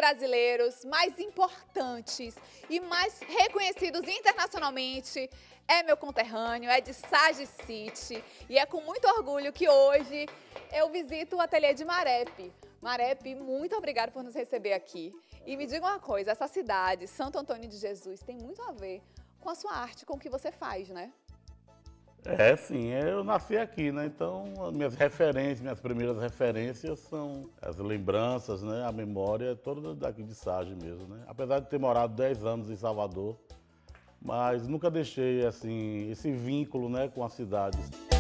brasileiros mais importantes e mais reconhecidos internacionalmente é meu conterrâneo, é de Sage City. E é com muito orgulho que hoje eu visito o ateliê de Marep. Marep, muito obrigada por nos receber aqui. E me diga uma coisa, essa cidade, Santo Antônio de Jesus, tem muito a ver com a sua arte, com o que você faz, né? É, sim, eu nasci aqui, né? Então, minhas primeiras referências são as lembranças, né? A memória é toda daqui de Sage mesmo, né? Apesar de ter morado 10 anos em Salvador, mas nunca deixei, assim, esse vínculo, né, com a cidade.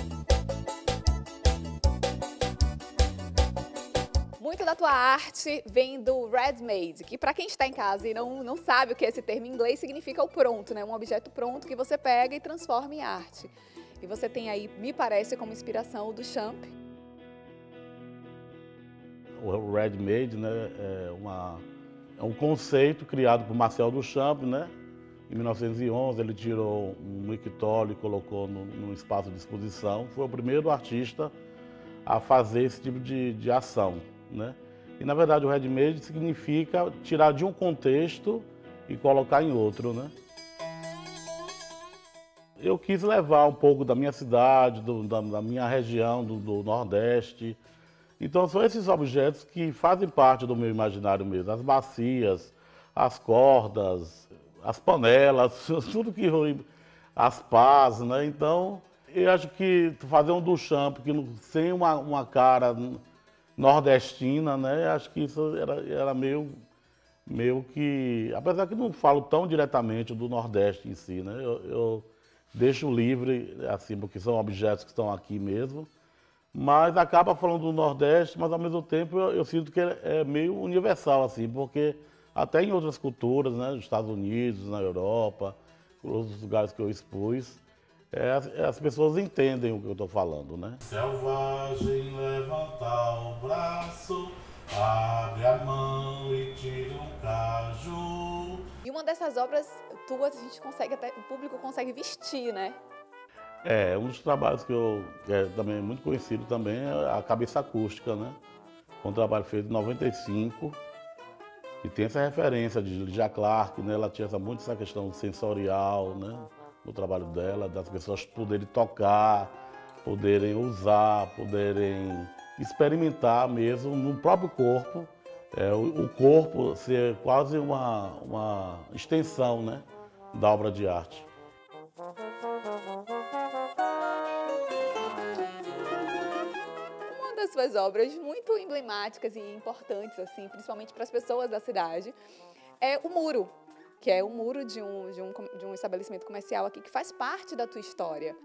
Muito da tua arte vem do ready-made, que para quem está em casa e não sabe o que é esse termo em inglês, significa o pronto, né? Um objeto pronto que você pega e transforma em arte. E você tem aí, me parece, como inspiração o Duchamp. O ready-made, né, é um conceito criado por Marcel Duchamp, né? Em 1911 ele tirou um mictório e colocou num espaço de exposição. Foi o primeiro artista a fazer esse tipo de ação, né? E na verdade o ready-made significa tirar de um contexto e colocar em outro, né? Eu quis levar um pouco da minha cidade, da minha região, do Nordeste. Então são esses objetos que fazem parte do meu imaginário mesmo. As bacias, as cordas, as panelas, tudo que as pás, né? Então eu acho que fazer um Duchamp sem uma cara nordestina, né? Acho que isso era meio que... Apesar que não falo tão diretamente do Nordeste em si, né? Eu deixo livre, assim, porque são objetos que estão aqui mesmo, mas acaba falando do Nordeste, mas ao mesmo tempo eu sinto que é meio universal, assim, porque até em outras culturas, né, nos Estados Unidos, na Europa, outros lugares que eu expus, as pessoas entendem o que eu estou falando, né? Selvagem, levanta o braço, abre a mão e tira um caju. E uma dessas obras tuas, a gente consegue até, o público consegue vestir, né? É, um dos trabalhos que é também muito conhecido também é a cabeça acústica, né? Foi um trabalho feito em 95 e tem essa referência de Lydia Clark, né? Ela tinha muito essa questão sensorial, né? No trabalho dela, das pessoas poderem tocar, poderem usar, poderem experimentar mesmo no próprio corpo, o corpo ser quase uma extensão, né? Da obra de arte. Uma das suas obras muito emblemáticas e importantes, assim, principalmente para as pessoas da cidade, é o muro, que é o muro de um estabelecimento comercial aqui que faz parte da tua história.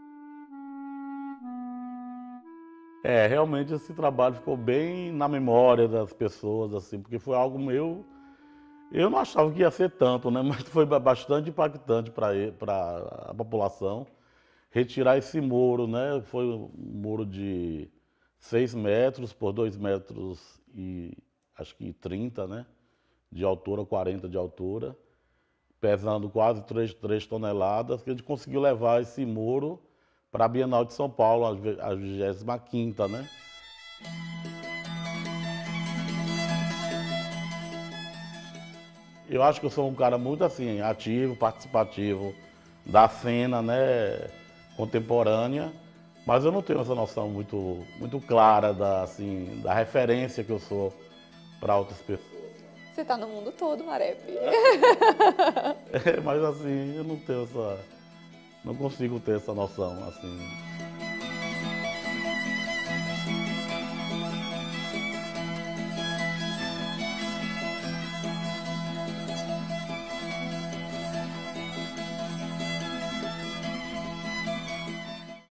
Realmente esse trabalho ficou bem na memória das pessoas, assim, porque foi algo meu. Eu não achava que ia ser tanto, né? Mas foi bastante impactante para a população retirar esse muro, né? Foi um muro de 6 metros por 2 metros e acho que 30, né? De altura, 40 de altura, pesando quase 3 toneladas, que a gente conseguiu levar esse muro para a Bienal de São Paulo, a 25ª, né? Eu acho que eu sou um cara muito assim, ativo, participativo da cena, né, contemporânea, mas eu não tenho essa noção muito clara da referência que eu sou para outras pessoas. Você está no mundo todo, Marep. Mas assim, eu não consigo ter essa noção, assim.